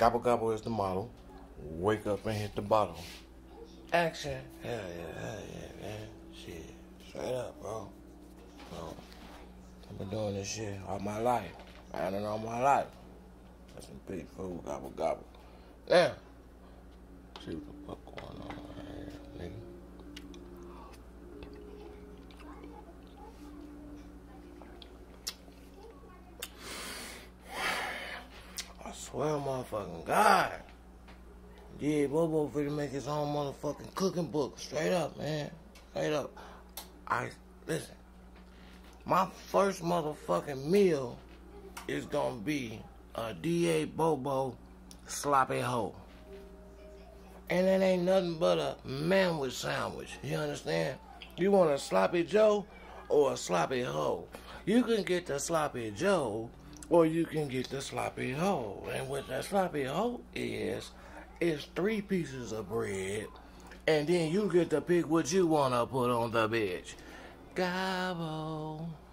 Gobble gobble is the model. Wake up and hit the bottle. Action. Hell yeah, man. Shit. Straight up, bro. I've been doing this shit all my life. I don't know all my life. That's some big food. Gobble gobble. Now, see what the fuck going on right here, nigga. I swear, motherfucking God. Yeah, Bobo finna make his own motherfucking cooking book. Straight up, man. Straight up. Listen. My first motherfucking meal is gonna be a A Bobo sloppy hoe. And it ain't nothing but a manwich sandwich. You understand? You want a sloppy Joe or a sloppy hoe? You can get the sloppy Joe or you can get the sloppy hoe. And what that sloppy hoe is 3 pieces of bread. And then you get to pick what you want to put on the bitch. Gobble.